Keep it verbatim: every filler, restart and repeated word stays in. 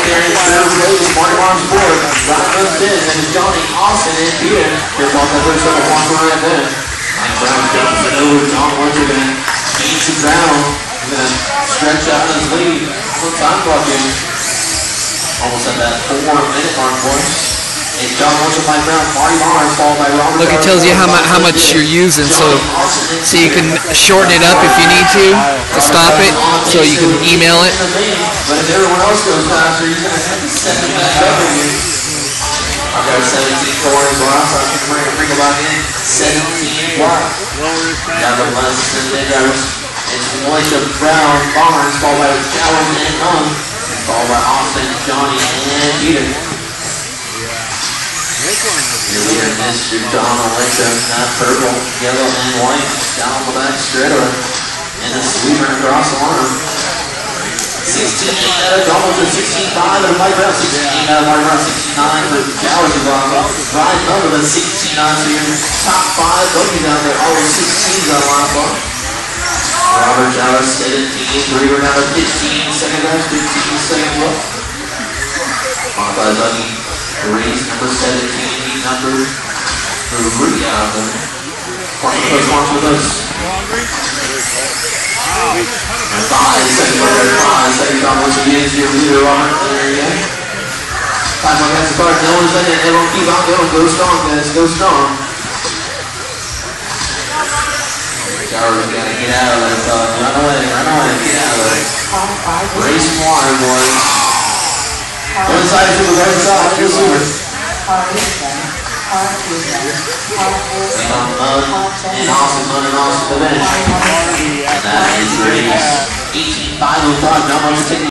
there in third place, Marty Barnes fourth. Ryan Rose fifth, and Johnny Austin and Peter. Here's off that first double one right there. Mike Brown jumps it over. John Winterman beats the ground. He's going to stretch out his lead. Little time clock here. Almost at that four-minute mark, boys. It's John Winter, Mike Brown, Marty Barnes, followed by Robert. Look, it tells you how, mu how much you're using, so so you can shorten it up if you need to to stop it, so you can email it. But if everyone else goes faster, you're going to have to set it back up again. I've got seventeen corners left, so I can bring a bring it back in. seventeen wide. Got the less than the drivers. It's Militia, Brown, Barnes, followed by Jowers and Nunn, followed by Austin, Johnny, and Peter. Your leader, Mister John Alexa, that purple, yellow, and white, down the back straightaway, and the sweeper across the line. sixteen eight out of Donald to sixteen five and Mike Brown, sixteen eight out of Mike Brown, sixteen nine for Jowers is on top. Ryan Miller with sixteen nine, so your top five buggies down there, all sixteens on the last one. Robert Jowers, seventeen, Brewer down to fifteen, second guys, fifteen, second look. Followed by Buggy. Reese, number seventeen, heat number three out of them. Party Coach wants with us. And five, second player, five, second down, once again, is your leader, Robert. There you go. Five more guys to start. No one's in it. Everyone keep on going. Go strong, guys. Go strong. Jowers got to get out of there. Run away, run away, get out of there. Race one, boys. One side to the right side, to the super. And Austin, Munn, and Austin the bench. And that is race eighteen five oh five. Now I'm going to take